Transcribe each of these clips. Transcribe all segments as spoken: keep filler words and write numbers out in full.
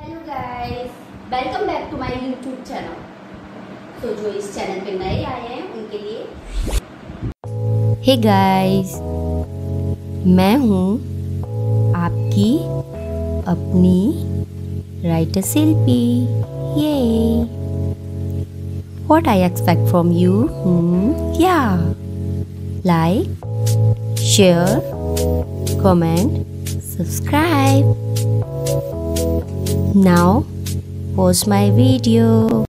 Hello guys, welcome back to my YouTube channel. तो जो इस चैनल पे नए आए हैं उनके लिए हे गाइस, मैं हूँ आपकी अपनी राइटर शिल्पी। ये what I expect from you? या like, share, comment, subscribe. Now watch my video.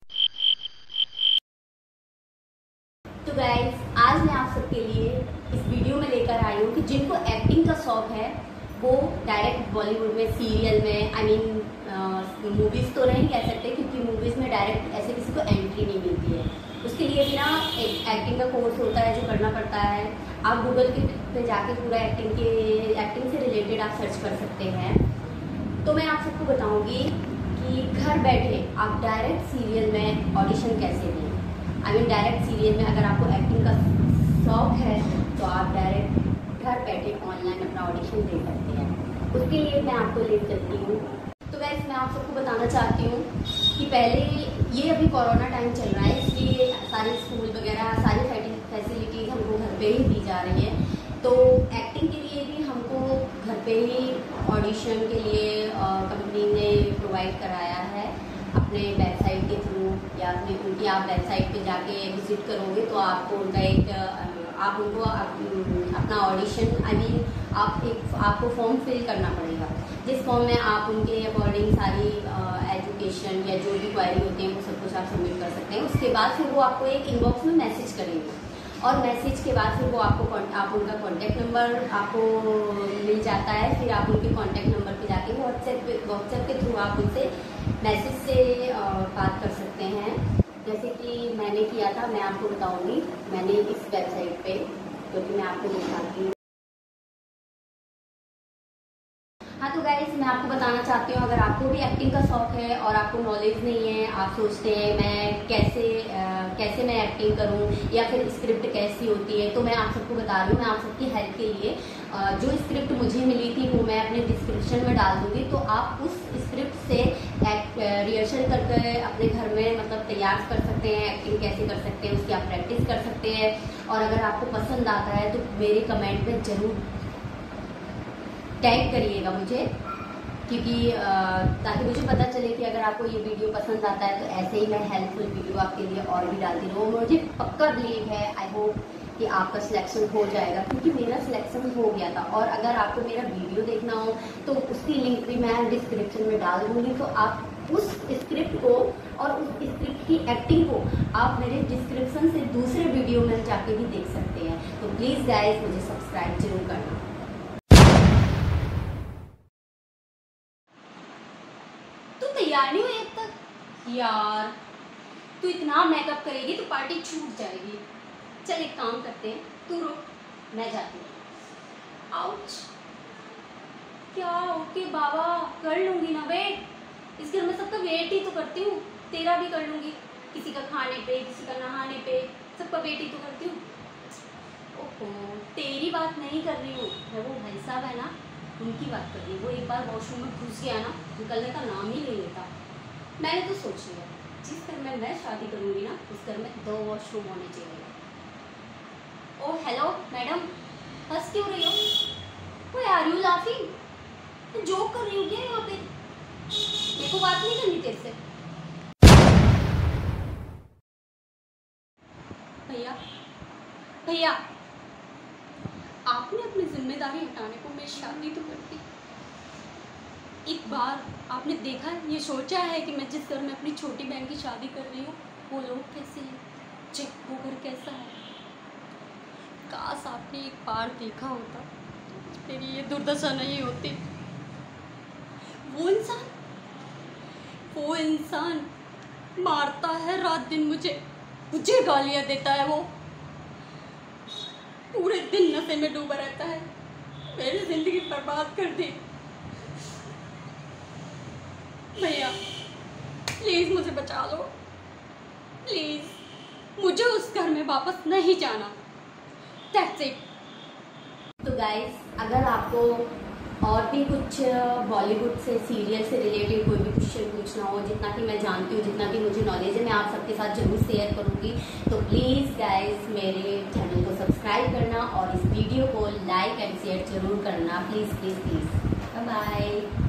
तो गाइस, आज मैं आप सबके लिए इस वीडियो में लेकर आई हूँ कि जिनको एक्टिंग का शौक है वो डायरेक्ट बॉलीवुड में, सीरियल में, आई मीन मूवीज तो नहीं कह सकते क्योंकि मूवीज में डायरेक्ट ऐसे किसी को एंट्री नहीं मिलती है। उसके लिए भी ना एक एक्टिंग का कोर्स होता है जो करना पड़ता है। आप गूगल के पे जाके पूरा एक्टिंग के एक्टिंग से रिलेटेड आप सर्च कर सकते हैं। तो मैं आप सबको बताऊंगी कि घर बैठे आप डायरेक्ट सीरियल में ऑडिशन कैसे दें। आई मीन डायरेक्ट सीरियल में अगर आपको एक्टिंग का शौक है तो आप डायरेक्ट घर बैठे ऑनलाइन अपना ऑडिशन दे सकते हैं। उसके लिए मैं आपको ले चलती हूँ। तो वैसे मैं आप सबको बताना चाहती हूँ कि पहले ये अभी कोरोना टाइम चल रहा है, इसलिए सारे स्कूल वगैरह सारी फैसिलिटीज़ हमको घर पे ही दी जा रही है। तो एक्टिंग के लिए भी हमको घर पे ही ऑडिशन के लिए कंपनी ने प्रोवाइड कराया है अपने वेबसाइट के थ्रू, या अपने उनकी आप वेबसाइट पे जाके विजिट करोगे तो आपको उनका एक आप उनको अपना ऑडिशन आई मीन आप एक आपको फॉर्म फिल करना पड़ेगा, जिस फॉर्म में आप उनके अकॉर्डिंग सारी एजुकेशन या जो भी क्वारी होती है वो सब कुछ आप सबमिट कर सकते हैं। उसके बाद फिर वो आपको एक इनबॉक्स में मैसेज करेंगे और मैसेज के बाद फिर वो आपको आप उनका कॉन्टैक्ट नंबर आपको मिल जाता है। फिर आप उनके कॉन्टैक्ट नंबर पे जाके व्हाट्सएप पे व्हाट्सएप के थ्रू आप उनसे मैसेज से बात कर सकते हैं। जैसे कि मैंने किया था, मैं आपको बताऊंगी मैंने इस वेबसाइट पे, क्योंकि मैं आपको दिखाती हूँ। हाँ तो गाइस, मैं आपको बताना चाहती हूँ, अगर आपको भी एक्टिंग का शौक है और आपको नॉलेज नहीं है, आप सोचते हैं मैं कैसे आ, कैसे मैं एक्टिंग करूँ या फिर स्क्रिप्ट कैसी होती है, तो मैं आप सबको बता रही हूँ। मैं आप सबकी हेल्प के लिए आ, जो स्क्रिप्ट मुझे मिली थी वो मैं अपने डिस्क्रिप्शन में डाल दूँगी। तो आप उस स्क्रिप्ट से रिहर्सल करके अपने घर में मतलब तैयार कर सकते हैं, एक्टिंग कैसे कर सकते हैं उसकी आप प्रैक्टिस कर सकते हैं। और अगर आपको पसंद आता है तो मेरे कमेंट में ज़रूर टैग करिएगा मुझे, क्योंकि ताकि मुझे पता चले कि अगर आपको ये वीडियो पसंद आता है तो ऐसे ही मैं हेल्पफुल वीडियो आपके लिए और भी डालती रहूँ। मुझे पक्का बिलीव है, आई होप कि आपका सिलेक्शन हो जाएगा, क्योंकि मेरा सिलेक्शन हो गया था। और अगर आपको मेरा वीडियो देखना हो तो उसकी लिंक भी मैं डिस्क्रिप्शन में डाल दूँगी। तो आप उस स्क्रिप्ट को और उस स्क्रिप्ट की एक्टिंग को आप मेरे डिस्क्रिप्शन से दूसरे वीडियो में जाके भी देख सकते हैं। तो प्लीज़ गाइज मुझे सब्सक्राइब जरूर करना। तैयार नहीं हुई अब तक यार, तू इतना मेकअप करेगी तो पार्टी छूट जाएगी। चल एक काम करते हैं, तू रुक, मैं जाती हूँ। आउच, क्या ओके बाबा, कर लूंगी ना वेट। इस घर में सबका वेट ही तो करती हूँ, तेरा भी कर लूंगी। किसी का खाने पे, किसी का नहाने पे, सबका वेट ही तो करती हूँ। ओहो, तेरी बात नहीं कर रही हूँ मैं, वो भाई साहब है ना उनकी बात कर रही हूँ। वो एक बार वॉशरूम में घुस गया ना, निकलने का नाम ही नहीं लेता। मैंने तो सोच लिया जिस घर में मैं शादी करूँगी ना उस घर में दो वॉशरूम होने चाहिए। ओ हेलो मैडम, हंस क्यों रही हो? वो आर यू लाफिंग? तो जोक कर रही हूँ क्या यहाँ पे? मेरे को बात नहीं करनी तेरे से। भैया भैया, आपने अपनी जिम्मेदारी हटाने को मेरी शादी तो कर दी। एक बार आपने देखा है, ये सोचा है कि मैं जिस घर में अपनी छोटी बहन की शादी कर रही हूँ वो लोग कैसे हैं, चेक वो घर कैसा है। काश आपने एक बार देखा होता, मेरी ये दुर्दशा नहीं होती। वो इंसान वो इंसान मारता है रात दिन, मुझे मुझे गालियाँ देता है, वो पूरे दिन नशे में डूबा रहता है, मेरी जिंदगी बर्बाद कर दी। भैया प्लीज़ मुझे बचा लो, प्लीज़ मुझे उस घर में वापस नहीं जाना। That's it. तो गाइस, अगर आपको और भी कुछ बॉलीवुड से सीरियल से रिलेटेड कोई भी क्वेश्चन पूछना हो, जितना कि मैं जानती हूँ, जितना कि मुझे नॉलेज है, मैं आप सबके साथ जरूर शेयर करूँगी। तो प्लीज़ गाइस मेरे चैनल को सब्सक्राइब करना और इस वीडियो को लाइक एंड शेयर जरूर करना, please please please. Bye bye.